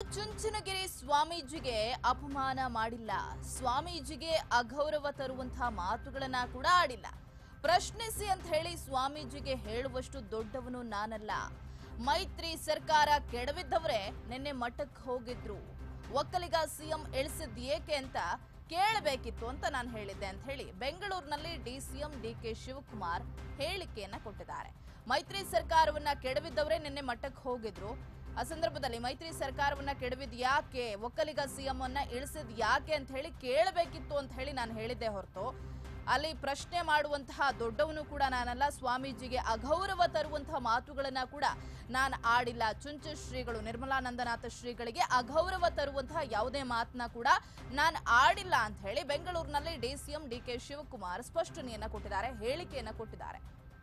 ಚುಂಚನಗಿರಿ ಸ್ವಾಮೀಜಿಗೆ ಅಪಮಾನ ಮಾಡಿಲ್ಲ, ಸ್ವಾಮೀಜಿಗೆ ಅಗೌರವ ತರುವಂತಹ ಮಾತುಗಳನ್ನ ಕೂಡ ಆಡಿಲ್ಲ. ಪ್ರಶ್ನಿಸಿ ಅಂತ ಹೇಳಿ ಸ್ವಾಮೀಜಿಗೆ ಹೇಳುವಷ್ಟು ದೊಡ್ಡವನು ನಾನಲ್ಲ. ಮೈತ್ರಿ ಸರ್ಕಾರ ಕೆಡವಿದ್ದವರೇ ನಿನ್ನೆ ಮಠಕ್ಕೆ ಹೋಗಿದ್ರು. ಒಕ್ಕಲಿಗ ಸಿಎಂ ಇಳಿಸಿದ್ ಏಕೆ ಅಂತ ಕೇಳಬೇಕಿತ್ತು ಅಂತ ನಾನು ಹೇಳಿದ್ದೆ ಅಂತ ಹೇಳಿ ಬೆಂಗಳೂರಿನಲ್ಲಿ ಡಿಸಿಎಂ ಡಿಕೆ ಶಿವಕುಮಾರ್ ಹೇಳಿಕೆಯನ್ನ ಕೊಟ್ಟಿದ್ದಾರೆ. ಮೈತ್ರಿ ಸರ್ಕಾರವನ್ನ ಕೆಡವಿದ್ದವರೇ ನಿನ್ನೆ ಮಠಕ್ಕೆ ಹೋಗಿದ್ರು. ಆ ಸಂದರ್ಭದಲ್ಲಿ ಮೈತ್ರಿ ಸರ್ಕಾರವನ್ನ ಕೆಡವಿದ್ ಯಾಕೆ, ಒಕ್ಕಲಿಗ ಸಿಎಂ ಅನ್ನ ಇಳಿಸಿದ್ ಯಾಕೆ ಅಂತ ಹೇಳಿ ಕೇಳಬೇಕಿತ್ತು ಅಂತ ಹೇಳಿ ನಾನು ಹೇಳಿದ್ದೆ ಹೊರತು ಅಲ್ಲಿ ಪ್ರಶ್ನೆ ಮಾಡುವಂತಹ ದೊಡ್ಡವನು ಕೂಡ ನಾನಲ್ಲ, ಸ್ವಾಮೀಜಿಗೆ ಅಗೌರವ ತರುವಂತಹ ಮಾತುಗಳನ್ನ ಕೂಡ ನಾನು ಆಡಿಲ್ಲ. ಚುಂಚ ಶ್ರೀಗಳು ನಿರ್ಮಲಾನಂದನಾಥ ಶ್ರೀಗಳಿಗೆ ಅಗೌರವ ತರುವಂತಹ ಯಾವುದೇ ಮಾತನ್ನ ಕೂಡ ನಾನು ಆಡಿಲ್ಲ ಅಂತ ಹೇಳಿ ಬೆಂಗಳೂರಿನಲ್ಲಿ ಡಿಸಿಎಂ ಡಿಕೆ ಶಿವಕುಮಾರ್ ಸ್ಪಷ್ಟನೆಯನ್ನ ಕೊಟ್ಟಿದ್ದಾರೆ, ಹೇಳಿಕೆಯನ್ನ ಕೊಟ್ಟಿದ್ದಾರೆ.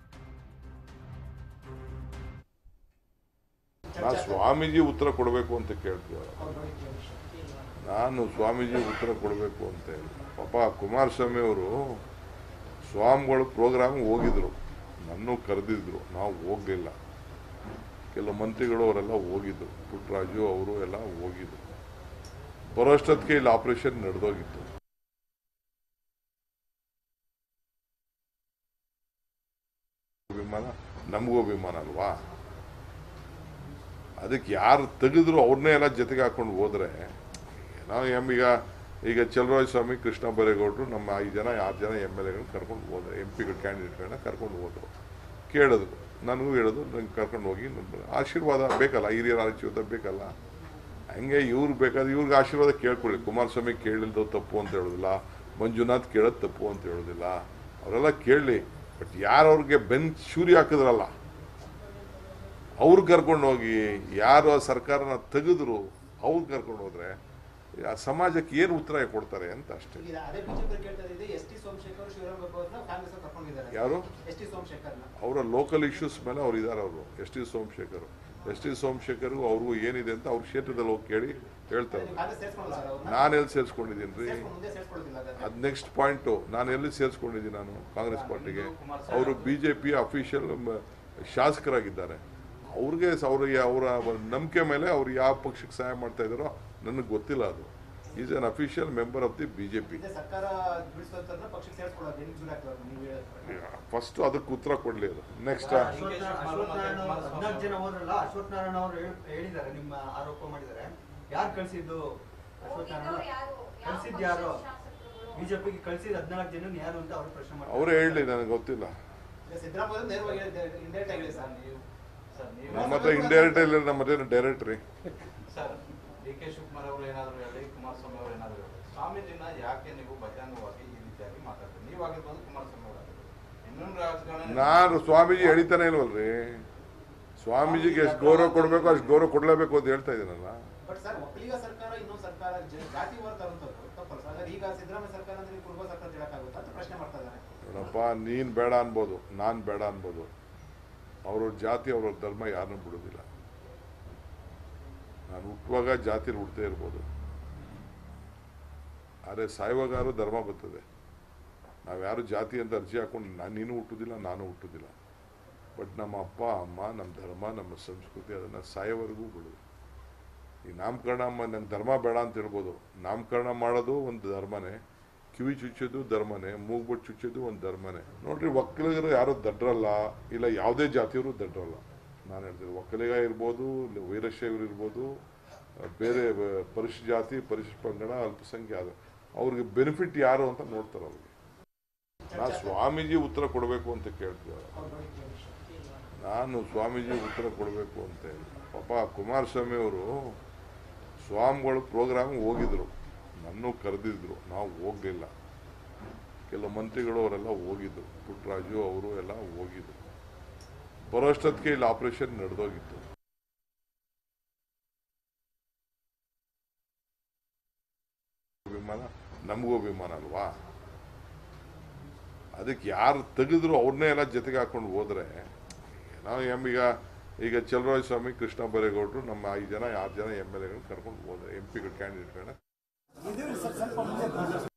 ಸ್ವಾಮೀಜಿ ಉತ್ತರ ಕೊಡಬೇಕು ಅಂತ ಕೇಳ್ತೀವ, ನಾನು ಸ್ವಾಮೀಜಿ ಉತ್ತರ ಕೊಡಬೇಕು ಅಂತ ಹೇಳಿ. ಪಾಪ ಕುಮಾರಸ್ವಾಮಿ ಅವರು ಸ್ವಾಮಿಗಳು ಪ್ರೋಗ್ರಾಮ್ ಹೋಗಿದ್ರು, ನನ್ನೂ ಕರೆದಿದ್ರು, ನಾವು ಹೋಗಲಿಲ್ಲ. ಕೆಲವು ಮಂತ್ರಿಗಳು ಅವರೆಲ್ಲ ಹೋಗಿದ್ರು, ಪುಟ್ಟರಾಜು ಅವರು ಎಲ್ಲ ಹೋಗಿದ್ರು. ಬರೋಷ್ಟೊತ್ತಿಗೆ ಇಲ್ಲಿ ಆಪರೇಷನ್ ನಡೆದೋಗಿತ್ತು. ವಿಮಾನ ನಮಗೂ ವಿಮಾನ ಅಲ್ವಾ, ಅದಕ್ಕೆ ಯಾರು ತೆಗೆದ್ರು ಅವ್ರನ್ನೇ ಎಲ್ಲ ಜೊತೆಗೆ ಹಾಕೊಂಡು ಹೋದ್ರೆ ನಾವು ಈಗ ಚಲರಾಯ ಸ್ವಾಮಿ, ಕೃಷ್ಣ ಬೈರೇಗೌಡರು, ನಮ್ಮ 5 ಜನ 6 ಜನ MLAಗಳನ್ನ ಕರ್ಕೊಂಡು ಹೋದ್ರೆ, MP ಕ್ಯಾಂಡಿಡೇಟ್ಗಳನ್ನ ಕರ್ಕೊಂಡು ಹೋದ್ರು. ಕೇಳಿದ್ರು, ನನಗೂ ಹೇಳಿದ್ರು, ನಂಗೆ ಕರ್ಕೊಂಡು ಹೋಗಿ ಆಶೀರ್ವಾದ ಬೇಕಲ್ಲ, ಹಿರಿಯರ ಆಶೀರ್ವಾದ ಬೇಕಲ್ಲ. ಹಂಗೆ ಇವ್ರು ಬೇಕಾದ್ರೆ ಇವ್ರಿಗೆ ಆಶೀರ್ವಾದ ಕೇಳ್ಕೊಳ್ಳಿ. ಕುಮಾರಸ್ವಾಮಿ ಕೇಳಿಲ್ದು ತಪ್ಪು ಅಂತ ಹೇಳೋದಿಲ್ಲ, ಮಂಜುನಾಥ್ ಕೇಳೋದು ತಪ್ಪು ಅಂತ ಹೇಳೋದಿಲ್ಲ, ಅವರೆಲ್ಲ ಕೇಳಲಿ. ಬಟ್ ಯಾರು ಅವ್ರಿಗೆ ಶೂರಿ ಹಾಕಿದ್ರಲ್ಲ ಅವ್ರು ಕರ್ಕೊಂಡು ಹೋಗಿ, ಯಾರು ಆ ಸರ್ಕಾರನ ತೆಗೆದ್ರು ಅವ್ರು ಕರ್ಕೊಂಡು ಹೋದ್ರೆ ಆ ಸಮಾಜಕ್ಕೆ ಏನು ಉತ್ತರ ಕೊಡ್ತಾರೆ ಅಂತ ಅಷ್ಟೇ. ಯಾರು ಅವರ ಲೋಕಲ್ ಇಶ್ಯೂಸ್ ಮೇಲೆ ಅವ್ರು ಇದ್ದಾರೆ. ಅವರು ಎಸ್ ಟಿ ಸೋಮಶೇಖರ್ ಅವ್ರಿಗೂ ಏನಿದೆ ಅಂತ ಅವ್ರ ಕ್ಷೇತ್ರದಲ್ಲಿ ಹೋಗಿ ಕೇಳಿ ಹೇಳ್ತಾರೆ. ನಾನು ಎಲ್ಲಿ ಸೇರಿಸ್ಕೊಂಡಿದ್ದೀನಿ ರೀ, ಅದು ನೆಕ್ಸ್ಟ್ ಪಾಯಿಂಟು. ನಾನು ಎಲ್ಲಿ ಸೇರಿಸ್ಕೊಂಡಿದ್ದೀನಿ? ನಾನು ಕಾಂಗ್ರೆಸ್ ಪಾರ್ಟಿಗೆ. ಅವರು BJP ಅಫಿಷಿಯಲ್ ಶಾಸಕರಾಗಿದ್ದಾರೆ. ಅವ್ರಿಗೆ ಅವರ ನಂಬಿಕೆ ಮೇಲೆ ಅವ್ರು ಯಾವ ಪಕ್ಷಕ್ಕೆ ಸಹಾಯ ಮಾಡ್ತಾ ಇದ್ದಾರೋ ನನಗೆ ಗೊತ್ತಿಲ್ಲ. ಅದು is an official member of the BJP. First ಅದಕ್ಕೆ ಉತ್ತರ ಕೊಡ್ಲಿ. ಅದು ನೆಕ್ಸ್ಟ್ ಅವರೇ ಹೇಳಿ, ನನಗೆ ಗೊತ್ತಿಲ್ಲ. ನಮ್ಮ ಹತ್ರ ಇಂಡೈರೆಕ್ಟ್ ಇಲ್ಲ, ನಮ್ಮ ಹತ್ರ ಡೈರೆಕ್ಟ್ ರೀ. ಡಿಕೆ ಶಿವಕುಮಾರ್ ಅವರು ಏನಾದ್ರು ಹೇಳಿ, ಕುಮಾರಸ್ವಾಮಿ ಅವರು ಏನಾದ್ರು ಹೇಳಿ, ಸ್ವಾಮೀಜಿನ ಯಾಕೆ ನೀವು ಬಹಿರಂಗವಾಗಿ ಈ ರೀತಿಯಾಗಿ ಮಾತಾಡ್ತೀರಿ? ನೀವಾಗಿರ್ಬೋದು, ಕುಮಾರಸ್ವಾಮಿ ಅವರು ಇನ್ನೊಂದು ರಾಜಕಾರಣ. ನಾನು ಸ್ವಾಮೀಜಿ ಹೇಳಿತಾನೆ ಇಲ್ವಲ್ರಿ. ಸ್ವಾಮೀಜಿಗೆ ಎಷ್ಟು ಗೌರವ ಕೊಡಬೇಕು ಅಷ್ಟು ಗೌರವ ಕೊಡಲೇಬೇಕು ಅಂತ ಹೇಳ್ತಾ ಇದ್ದೀನಲ್ಲ. ಬಟ್ ಸರ್, ಒಕ್ಕಲಿಗ ಸರ್ಕಾರ ಇನ್ನೊಂದು ಸರ್ಕಾರ ಜಾತಿ ವರ್ಗ ತರುವಂತದ್ದು ತಪ್ಪಲ್ಲ ಸರ್. ಈಗ ಸಿದ್ದರಾಮಯ್ಯ ಸರ್ಕಾರ ಅಂದ್ರೆ ಕುರುಬ ಸರ್ಕಾರ ಹೇಳಕ್ಕಾಗುತ್ತಾ ಅಂತ ಪ್ರಶ್ನೆ ಮಾಡ್ತಾ ಇದ್ದಾರೆ. ನೋಡಪ್ಪ, ನೀನ್ ಬೇಡ ಅನ್ಬೋದು, ನಾನ್ ಬೇಡ ಅನ್ಬೋದು. ಅವ್ರ ಜಾತಿ ಅವ್ರ ಧರ್ಮ ಯಾರನ್ನೂ ಬಿಡೋದಿಲ್ಲ. ನಾನು ಹುಟ್ಟುವಾಗ ಜಾತಿಲಿ ಹುಟ್ಟದೇ ಇರ್ಬೋದು, ಆದರೆ ಸಾಯುವಾಗಾರು ಧರ್ಮ ಬರ್ತದೆ. ನಾವ್ಯಾರು ಜಾತಿ ಅಂತ ಅರ್ಜಿ ಹಾಕೊಂಡು ನೀನು ಹುಟ್ಟುದಿಲ್ಲ, ನಾನು ಹುಟ್ಟುದಿಲ್ಲ. ಬಟ್ ನಮ್ಮ ಅಪ್ಪ ಅಮ್ಮ, ನಮ್ಮ ಧರ್ಮ, ನಮ್ಮ ಸಂಸ್ಕೃತಿ ಅದನ್ನು ಸಾಯೋವರೆಗೂ ಬಿಡೋದು. ಈ ನಾಮಕರಣ ನಂಗೆ ಧರ್ಮ ಬೇಡ ಅಂತ ಹೇಳ್ಬೋದು. ನಾಮಕರಣ ಮಾಡೋದು ಒಂದು ಧರ್ಮನೇ, ಕಿವಿ ಚುಚ್ಚೋದು ಧರ್ಮನೇ, ಮೂಗ್ಬಿಟ್ಟು ಚುಚ್ಚೋದು ಒಂದು ಧರ್ಮನೇ. ನೋಡ್ರಿ, ಒಕ್ಕಲಿಗರು ಯಾರು ದಡ್ರಲ್ಲ, ಇಲ್ಲ ಯಾವುದೇ ಜಾತಿಯವರು ದಡ್ರಲ್ಲ. ನಾನು ಹೇಳ್ತೀನಿ, ಒಕ್ಕಲಿಗ ಇರ್ಬೋದು, ವೀರಶೈವರು ಇರ್ಬೋದು, ಬೇರೆ ಪರಿಶಿಷ್ಟ ಜಾತಿ, ಪರಿಶಿಷ್ಟ ಪಂಗಡ, ಅಲ್ಪಸಂಖ್ಯಾತ, ಅವ್ರಿಗೆ ಬೆನಿಫಿಟ್ ಯಾರು ಅಂತ ನೋಡ್ತಾರೆ. ಅವ್ರಿಗೆ ನಾನು ಸ್ವಾಮೀಜಿ ಉತ್ತರ ಕೊಡಬೇಕು ಅಂತ ಕೇಳ್ತೀವ, ನಾನು ಸ್ವಾಮೀಜಿ ಉತ್ತರ ಕೊಡಬೇಕು ಅಂತ ಹೇಳಿ. ಪಾಪ ಕುಮಾರಸ್ವಾಮಿ ಅವರು ಸ್ವಾಮಿಗಳು ಪ್ರೋಗ್ರಾಮ್ ಹೋಗಿದ್ರು, ನನ್ನೂ ಕರೆದಿದ್ರು, ನಾವು ಹೋಗಲಿಲ್ಲ. ಕೆಲವು ಮಂತ್ರಿಗಳು ಅವರೆಲ್ಲ ಹೋಗಿದ್ರು, ಪುಟ್ಟರಾಜು ಅವರು ಎಲ್ಲ ಹೋಗಿದ್ರು. ಬರೋಷ್ಟೊತ್ತಿಗೆ ಇಲ್ಲಿ ಆಪರೇಷನ್ ನಡೆದೋಗಿತ್ತು. ವಿಮಾನ ನಮಗೂ ವಿಮಾನ ಅಲ್ವಾ, ಅದಕ್ಕೆ ಯಾರು ತೆಗೆದ್ರು ಅವ್ರನ್ನೇ ಎಲ್ಲ ಜೊತೆಗೆ ಹಾಕೊಂಡು ಹೋದ್ರೆ ನಾವು ಈಗ ಚಲರಾಯ ಸ್ವಾಮಿ, ಕೃಷ್ಣ ಬೈರೇಗೌಡರು, ನಮ್ಮ 5 ಜನ 6 ಜನ MLAಗಳನ್ನ ಕರ್ಕೊಂಡು ಹೋದ್ರೆ, MP ಕ್ಯಾಂಡಿಡೇಟ್ಗಳನ್ನ